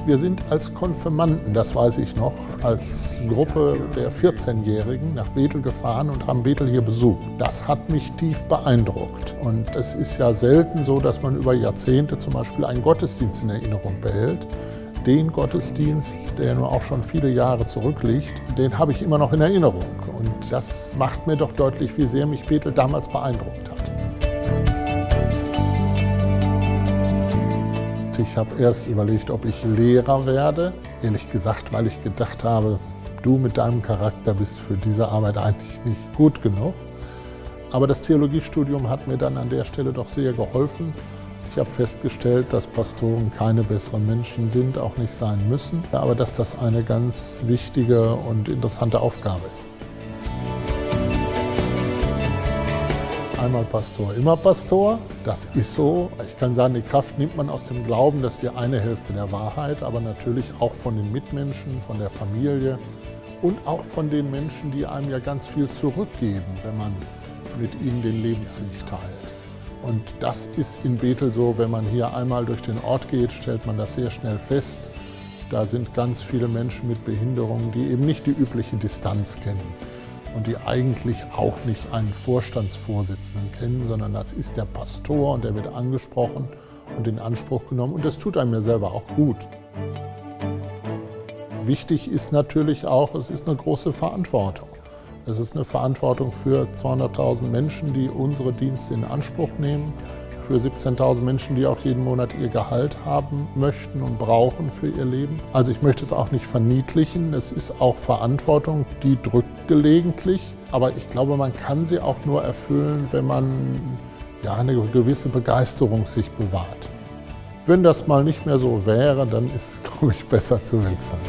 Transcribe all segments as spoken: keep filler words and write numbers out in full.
Wir sind als Konfirmanden, das weiß ich noch, als Gruppe der vierzehnjährigen nach Bethel gefahren und haben Bethel hier besucht. Das hat mich tief beeindruckt. Und es ist ja selten so, dass man über Jahrzehnte zum Beispiel einen Gottesdienst in Erinnerung behält. Den Gottesdienst, der nur auch schon viele Jahre zurückliegt, den habe ich immer noch in Erinnerung. Und das macht mir doch deutlich, wie sehr mich Bethel damals beeindruckt hat. Ich habe erst überlegt, ob ich Lehrer werde. Ehrlich gesagt, weil ich gedacht habe, du mit deinem Charakter bist für diese Arbeit eigentlich nicht gut genug. Aber das Theologiestudium hat mir dann an der Stelle doch sehr geholfen. Ich habe festgestellt, dass Pastoren keine besseren Menschen sind, auch nicht sein müssen, aber dass das eine ganz wichtige und interessante Aufgabe ist. Einmal Pastor, immer Pastor. Das ist so. Ich kann sagen, die Kraft nimmt man aus dem Glauben, das ist die eine Hälfte der Wahrheit, aber natürlich auch von den Mitmenschen, von der Familie und auch von den Menschen, die einem ja ganz viel zurückgeben, wenn man mit ihnen den Lebensweg teilt. Und das ist in Bethel so, wenn man hier einmal durch den Ort geht, stellt man das sehr schnell fest. Da sind ganz viele Menschen mit Behinderungen, die eben nicht die übliche Distanz kennen. Und die eigentlich auch nicht einen Vorstandsvorsitzenden kennen, sondern das ist der Pastor und der wird angesprochen und in Anspruch genommen. Und das tut einem ja selber auch gut. Wichtig ist natürlich auch, es ist eine große Verantwortung. Es ist eine Verantwortung für zweihunderttausend Menschen, die unsere Dienste in Anspruch nehmen, für siebzehntausend Menschen, die auch jeden Monat ihr Gehalt haben möchten und brauchen für ihr Leben. Also ich möchte es auch nicht verniedlichen, es ist auch Verantwortung, die drückt gelegentlich, aber ich glaube, man kann sie auch nur erfüllen, wenn man ja, eine gewisse Begeisterung sich bewahrt. Wenn das mal nicht mehr so wäre, dann ist es, glaube ich, besser zu wechseln.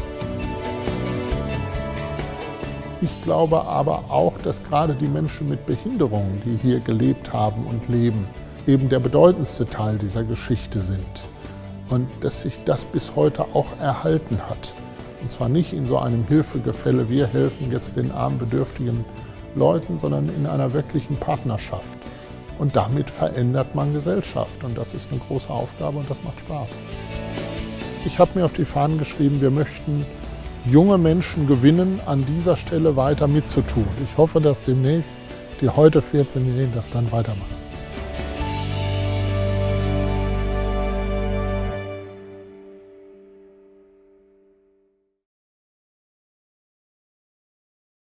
Ich glaube aber auch, dass gerade die Menschen mit Behinderungen, die hier gelebt haben und leben, eben der bedeutendste Teil dieser Geschichte sind und dass sich das bis heute auch erhalten hat. Und zwar nicht in so einem Hilfegefälle, wir helfen jetzt den armen, bedürftigen Leuten, sondern in einer wirklichen Partnerschaft. Und damit verändert man Gesellschaft und das ist eine große Aufgabe und das macht Spaß. Ich habe mir auf die Fahnen geschrieben, wir möchten junge Menschen gewinnen, an dieser Stelle weiter mitzutun. Ich hoffe, dass demnächst die heute vierzehnjährigen das dann weitermachen.